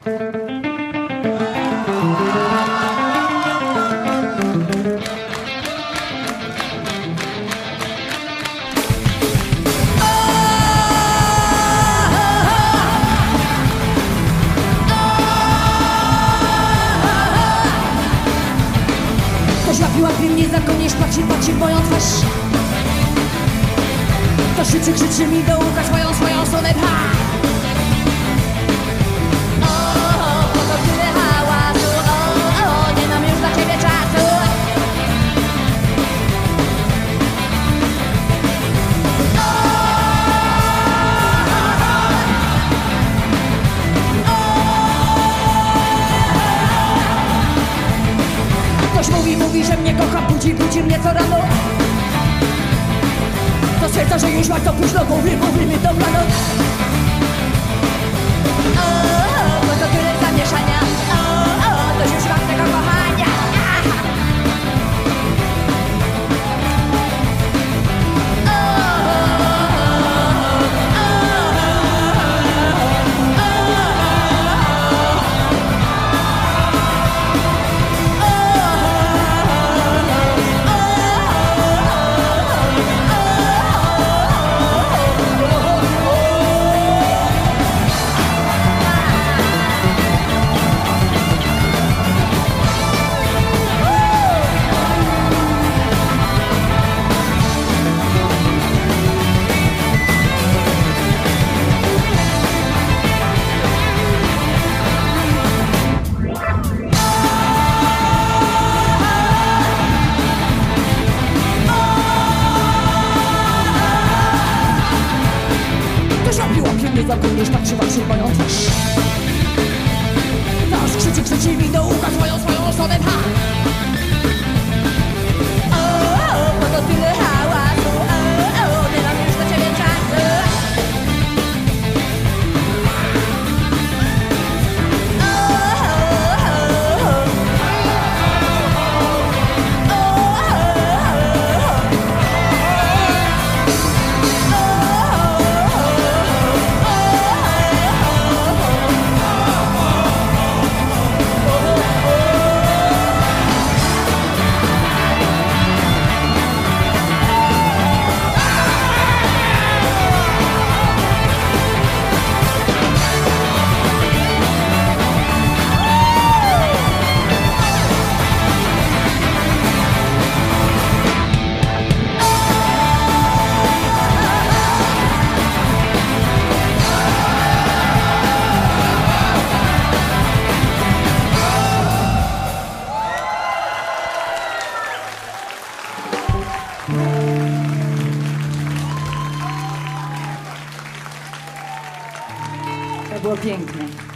Łapie mnie zakonnie, patrzy w moją twarz. To krzyczy mi do ucha swoją stronę pcha. O, po to tyle hałasu, o, nie mam już dla ciebie czasu. Ktoś mówi, że mnie kocha, budzi mnie co rano. To serca, że już warto pójść, no mówi mi dobranoc. O, bo to tyle zamieszania. O, to już mam tego kochania. Zakończysz, patrzy w moją twarz. Teraz krzyczy mi do ucha swoją osobę pcha. O, bo to tyle hałasu, o, nie mam już dla ciebie czasu. To było piękne.